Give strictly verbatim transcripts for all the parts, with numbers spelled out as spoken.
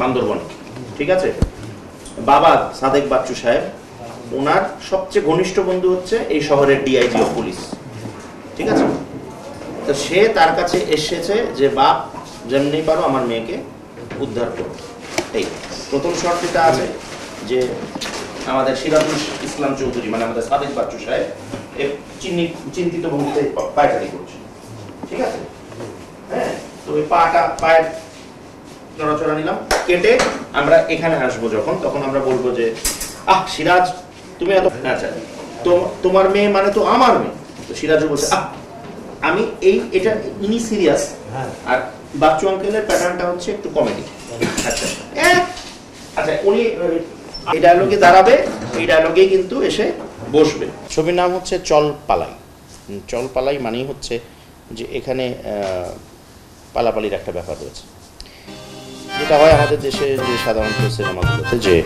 বান্দরবনে, ঠিক আছে? বাবা সাদেক বাচ্চু সাহেব, ওনার সবচেয়ে ঘনিষ্ঠ বন্ধু হচ্ছে এই শহরের ডিআইজি অফ পুলিশ, ঠিক আছে? তো সে তার কাছে এসেছে যে বাপ যেমনি পারো আমার মেয়েকে উদ্ধার করো। এই প্রথম শর্ত যেটা আছে যে আমাদের সিরাজুল ইসলাম চৌধুরী মানে আমাদের সাদেক বাচ্চু সাহেব চিন্তিত ভঙ্গিতে পায়চারি করছে, ঠিক আছে? হ্যাঁ, তো ওই পাটা পায়ের নড়াচড়া নিলাম, কেটে আমরা এখানে আসবো যখন, তখন আমরা বলবো যে আহ সিরাজ তুমি এত, আচ্ছা তোমার মেয়ে মানে তো আমার মেয়ে। তো সিরাজও বলছে আহ আমি এই এটা ইনি সিরিয়াস, আর বাচ্চু আঙ্কেলের প্যাটার্নটা হচ্ছে একটু কমেডি। আচ্ছা আচ্ছা উনি এই ডায়লগে দাঁড়াবে, এই ডায়লগেই কিন্তু এসে বসবে। ছবির নাম হচ্ছে চল পালাই। চল পালাই মানেই হচ্ছে যে এখানে পালাপালির একটা ব্যাপার রয়েছে, যেটা হয় আমাদের দেশে যে সাধারণত সিনেমাগুলোতে যে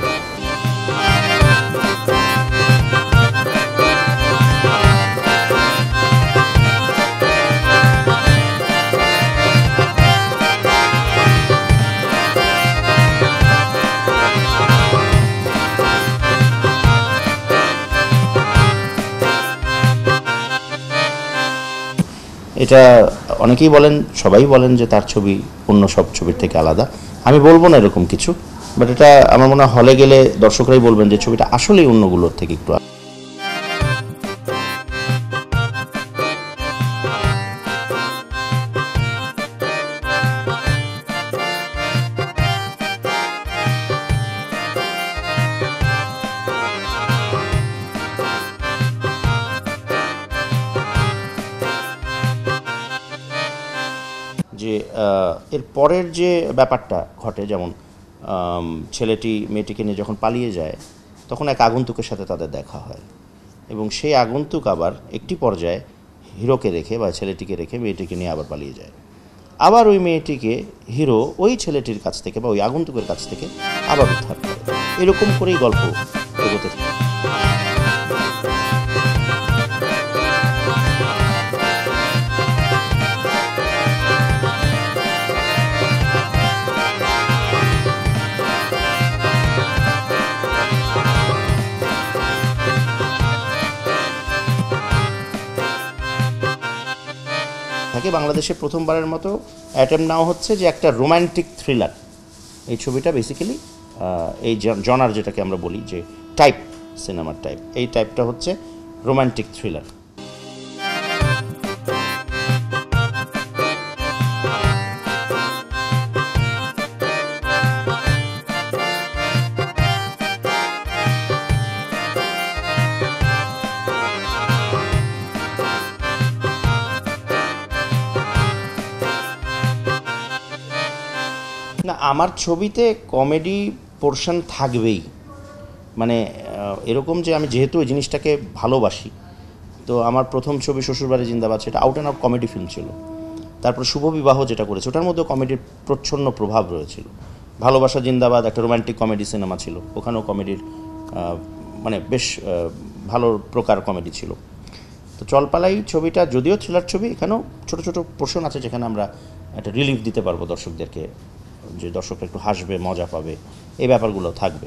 এটা অনেকেই বলেন, সবাই বলেন যে তার ছবি অন্য সব ছবির থেকে আলাদা। আমি বলবো না এরকম কিছু, বাট এটা আমার মনে হয় হলে গেলে দর্শকরাই বলবেন যে ছবিটা আসলেই অন্যগুলোর থেকে একটু। যে এর পরের যে ব্যাপারটা ঘটে, যেমন ছেলেটি মেয়েটিকে নিয়ে যখন পালিয়ে যায় তখন এক আগন্তুকের সাথে তাদের দেখা হয়, এবং সেই আগন্তুক আবার একটি পর্যায়ে হিরোকে রেখে বা ছেলেটিকে রেখে মেয়েটিকে নিয়ে আবার পালিয়ে যায়। আবার ওই মেয়েটিকে হিরো ওই ছেলেটির কাছ থেকে বা ওই আগন্তুকের কাছ থেকে আবার উদ্ধার করে। এরকম করেই গল্প এগোতে থাকে। থাকে বাংলাদেশে প্রথমবারের মতো অ্যাটেম্প নেওয়া হচ্ছে যে একটা রোম্যান্টিক থ্রিলার। এই ছবিটা বেসিক্যালি এই জনার যেটাকে আমরা বলি যে টাইপ সিনেমার টাইপ, এই টাইপটা হচ্ছে রোম্যান্টিক থ্রিলার। না, আমার ছবিতে কমেডি পোর্শন থাকবেই, মানে এরকম যে আমি যেহেতু ওই জিনিসটাকে ভালোবাসি, তো আমার প্রথম ছবি শ্বশুরবাড়ি জিন্দাবাদ সেটা out and out comedy film ছিল। তারপর শুভ বিবাহ যেটা করেছে ওটার মধ্যেও কমেডির প্রচ্ছন্ন প্রভাব রয়েছিল। ভালোবাসা জিন্দাবাদ একটা রোম্যান্টিক কমেডি সিনেমা ছিল, ওখানেও কমেডির মানে বেশ ভালো প্রকার কমেডি ছিল। তো চলপালাই ছবিটা যদিও থ্রিলার ছবি, এখানেও ছোটো ছোটো পোর্শন আছে যেখানে আমরা একটা রিলিফ দিতে পারবো দর্শকদেরকে, যে দর্শকরা একটু হাসবে, মজা পাবে, এই ব্যাপারগুলো থাকবে।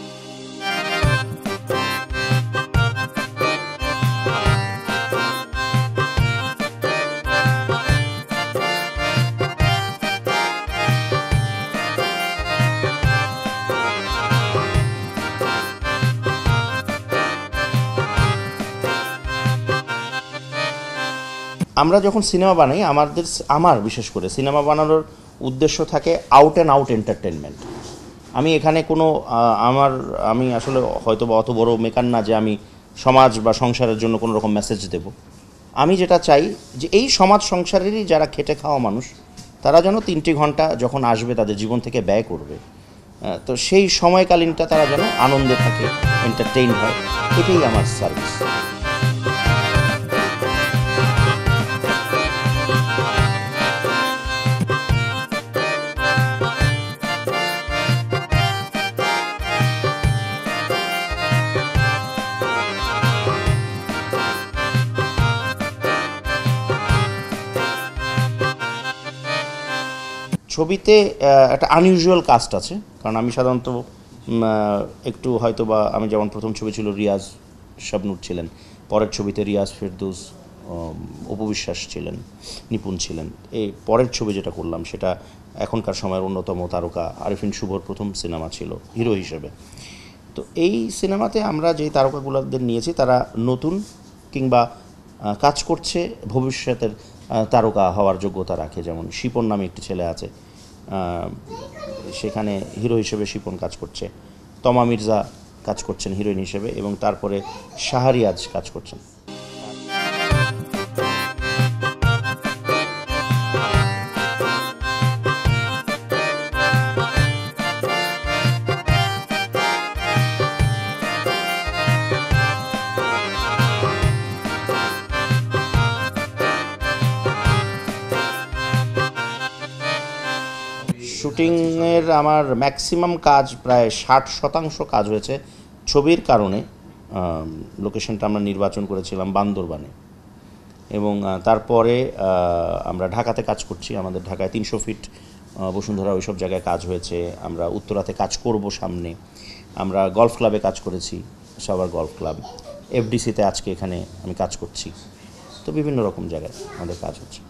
আমরা যখন সিনেমা বানাই, আমাদের আমার বিশেষ করে সিনেমা বানানোর উদ্দেশ্য থাকে আউট অ্যান্ড আউট এন্টারটেনমেন্ট। আমি এখানে কোনো আমার আমি আসলে হয়তো বা অত বড় মেকার না যে আমি সমাজ বা সংসারের জন্য কোনো রকম মেসেজ দেব। আমি যেটা চাই যে এই সমাজ সংসারেরই যারা খেটে খাওয়া মানুষ, তারা যেন তিনটি ঘন্টা যখন আসবে তাদের জীবন থেকে ব্যয় করবে, তো সেই সময়কালীনটা তারা যেন আনন্দে থাকে, এন্টারটেইন হয়, এটাই আমার সার্ভিস। ছবিতে একটা আনইউজুয়াল কাস্ট আছে, কারণ আমি সাধারণত একটু হয়তো বা আমি যেমন প্রথম ছবি ছিল রিয়াজ শাবনূর ছিলেন, পরের ছবিতে রিয়াজ ফেরদৌস, অপবিশ্বাস ছিলেন, নিপুণ ছিলেন। এই পরের ছবি যেটা করলাম সেটা এখনকার সময়ের অন্যতম তারকা আরিফিন শুভর প্রথম সিনেমা ছিল হিরো হিসেবে। তো এই সিনেমাতে আমরা যেই তারকাগুলোদের নিয়েছি তারা নতুন কিংবা কাজ করছে ভবিষ্যতের তারকা হওয়ার যোগ্যতা রাখে। যেমন শিপন নামে একটি ছেলে আছে, সেখানে হিরো হিসেবে শিপন কাজ করছে, তমা মির্জা কাজ করছেন হিরোইন হিসেবে, এবং তারপরে শাহরিয়াজ কাজ করছেন। শুটিংয়ের আমার ম্যাক্সিমাম কাজ প্রায় ষাট শতাংশ কাজ হয়েছে ছবির কারণে। লোকেশনটা আমরা নির্বাচন করেছিলাম বান্দরবানে, এবং তারপরে আমরা ঢাকাতে কাজ করছি। আমাদের ঢাকায় তিনশো ফিট বসুন্ধরা ওইসব জায়গায় কাজ হয়েছে। আমরা উত্তরাতে কাজ করব সামনে। আমরা গলফ ক্লাবে কাজ করেছি, সবার গলফ ক্লাব। এফডিসিতে আজকে এখানে আমি কাজ করছি। তো বিভিন্ন রকম জায়গায় আমাদের কাজ হচ্ছে।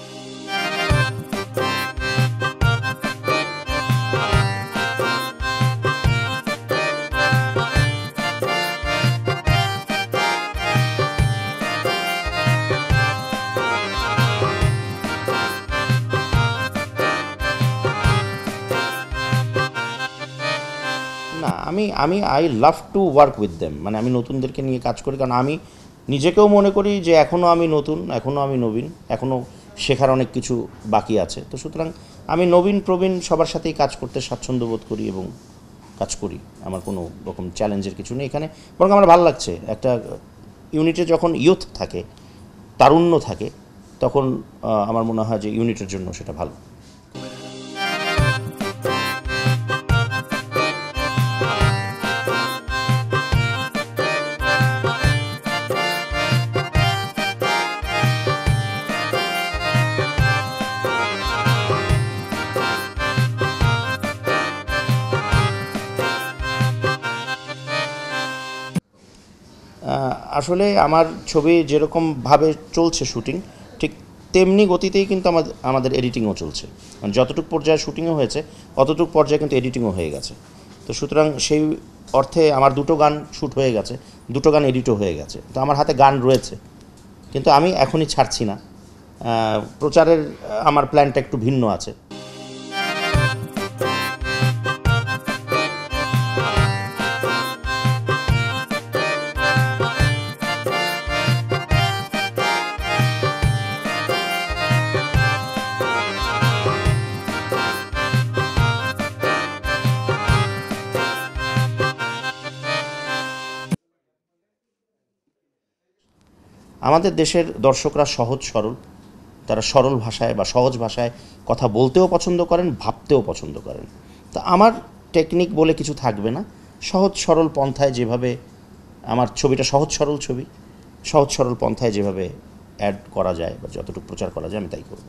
না, আমি আমি I love to work with them, মানে আমি নতুনদেরকে নিয়ে কাজ করি, কারণ আমি নিজেকেও মনে করি যে এখনও আমি নতুন, এখনও আমি নবীন, এখনও শেখার অনেক কিছু বাকি আছে। তো সুতরাং আমি নবীন প্রবীণ সবার সাথেই কাজ করতে স্বাচ্ছন্দ্য বোধ করি এবং কাজ করি। আমার কোনো রকম চ্যালেঞ্জের কিছু নেই এখানে, বরং আমার ভালো লাগছে। একটা ইউনিটে যখন ইয়ুথ থাকে, তারুণ্য থাকে, তখন আমার মনে হয় যে ইউনিটের জন্য সেটা ভালো। আসলে আমার ছবি যেরকমভাবে চলছে শুটিং, ঠিক তেমনি গতিতেই কিন্তু আমাদের আমাদের এডিটিংও চলছে। মানে যতটুকু পর্যায়ে শুটিংও হয়েছে অতটুকু পর্যায়ে কিন্তু এডিটিংও হয়ে গেছে। তো সুতরাং সেই অর্থে আমার দুটো গান শ্যুট হয়ে গেছে, দুটো গান এডিটও হয়ে গেছে। তো আমার হাতে গান রয়েছে, কিন্তু আমি এখনই ছাড়ছি না। প্রচারের আমার প্ল্যানটা একটু ভিন্ন আছে। আমাদের দেশের দর্শকরা সহজ সরল, তারা সরল ভাষায় বা সহজ ভাষায় কথা বলতেও পছন্দ করেন, ভাবতেও পছন্দ করেন। তা আমার টেকনিক বলে কিছু থাকবে না। সহজ সরল পন্থায় যেভাবে আমার ছবিটা সহজ সরল ছবি, সহজ সরল পন্থায় যেভাবে অ্যাড করা যায় বা যতটুকু প্রচার করা যায় আমি তাই করব।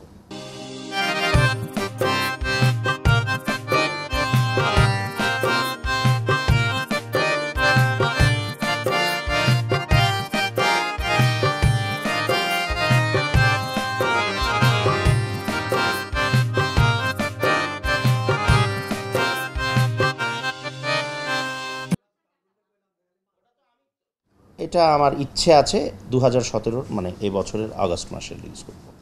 এটা আমার ইচ্ছে আছে দু হাজার সতেরোর মানে এই বছরের আগস্ট মাসে রিলিজ করব।